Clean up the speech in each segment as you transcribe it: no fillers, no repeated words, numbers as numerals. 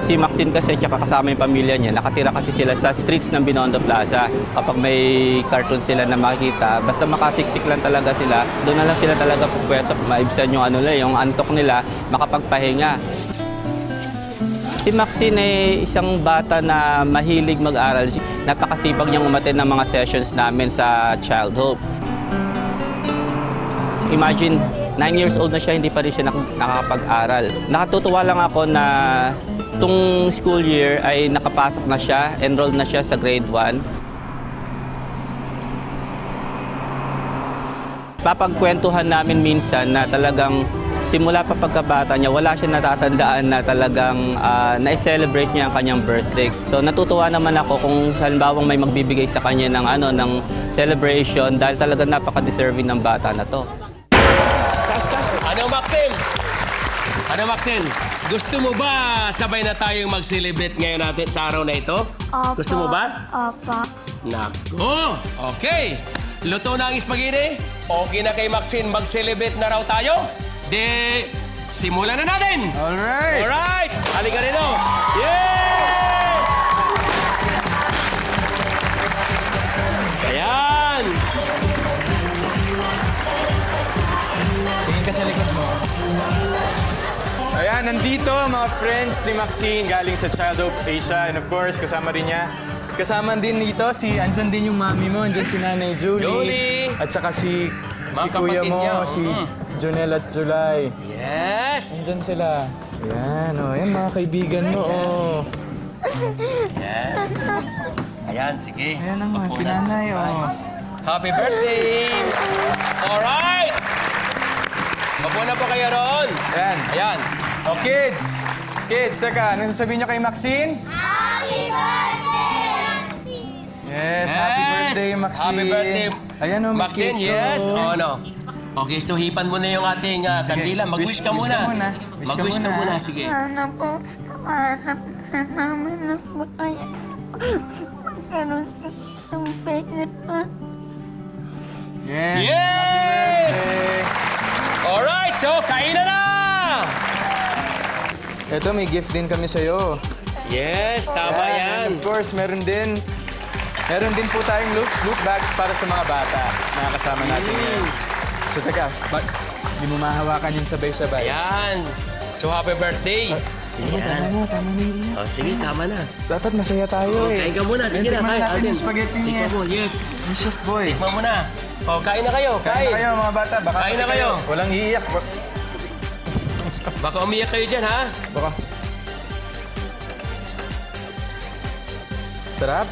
Si Maxine kasi tsaka kasama yung pamilya niya, nakatira kasi sila sa streets ng Binondo Plaza. Kapag may cartoon sila na makikita, basta makasiksik lang talaga sila, doon na lang sila talaga pupwesto, maibsan yung yung antok nila, makapagpahinga. Si Maxine ay isang bata na mahilig mag-aral. Napakasipag niyang umattend ng mga sessions namin sa Child Hope. Imagine, 9 years old na siya, hindi pa rin siya nakakapag-aral. Nakatutuwa lang ako na itong school year ay nakapasok na siya, enrolled na siya sa grade 1. Papagkwentuhan namin minsan na talagang simula pa pagkabata niya, wala siya natatandaan na talagang na-celebrate niya ang kanyang birthday. So natutuwa naman ako kung halimbawang may magbibigay sa kanya ng celebration dahil talagang napaka-deserving ng bata na to. Ano, Maxine? Gusto mo ba sabay na tayong mag-celebrate ngayon natin sa araw na ito? Opo. Gusto mo ba? Opo. Nako! Okay! Luto na ang spaghetti? Okay na kay Maxine, mag-celebrate na raw tayo? De, simulan na natin! Alright! Alright! Halika rin, oh! Yes! Ayan! Tingin ka sa likod mo. Ayan, nandito mga friends ni Maxine galing sa Child Hope Asia. And of course, kasama rin niya. Kasama din dito, andyan din yung mami mo, andyan si Nanay Julie. Julie! At saka si Mga kuya kapatid mo, niya, si Jonel at July. Yes! Andyan sila. Ayan, ayan mga kaibigan mo, Ayan, sige. Ayan naman, si Nanay, Happy birthday! Alright! Mabuo na po kayo roon. Ayan. Ayan. Oh, kids! Kids, teka, anong sasabihin niyo kay Maxine? Happy birthday, Maxine! Yes, happy birthday, Maxine. Happy birthday. Ayan o, Maxine, yes. Oh, no. Okay, so hipan mo na yung ating kandila. Mag-wish ka muna. Mag-wish ka muna, sige. Sana po, hanap sa namin na po kayo. Magkaroon ng pera pa. Yes! Yes! Happy birthday! Alright, so kainan na! Ito, may gift din kami sa'yo. Yes, tama Ayan, and yan. of course, meron din po tayong loot bags para sa mga bata na kasama natin ngayon. So, teka, hindi mo mahawakan yung sabay-sabay. Ayan. So, happy birthday. Ayan. Tama na yun. Oh, sige, tama na. Dapat masaya tayo Oh, kain ka muna. Sige na, Tikman kain. natin Alden. yung spaghetti niya. Tikman mo, yes. Yung chef boy. Tikman mo na. Oh, kain na kayo. Kain na kayo, mga bata. Baka Kain na kayo. Walang iiyak. Baka umiyak kayo dyan, ha? Baka. Sarap.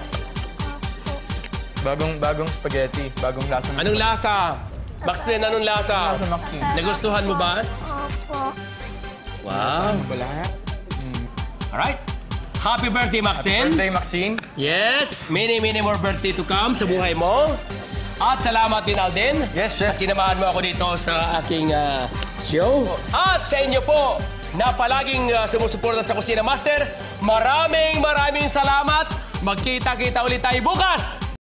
Bagong spaghetti. Bagong lasa. Anong lasa? Maxine, anong lasa? Lasa, Maxine? Nagustuhan mo ba? Opo. Wow. Wala. Alright. Happy birthday, Maxine. Birthday, Maxine. Yes, many more birthday to come sa buhay mo. At salamat din, Alden. Yes, chef. At sinamahan mo ako dito sa aking show. At sa inyo po, na palaging sumusuporta sa Kusina Master, maraming salamat. Magkita-kita ulit tayo bukas.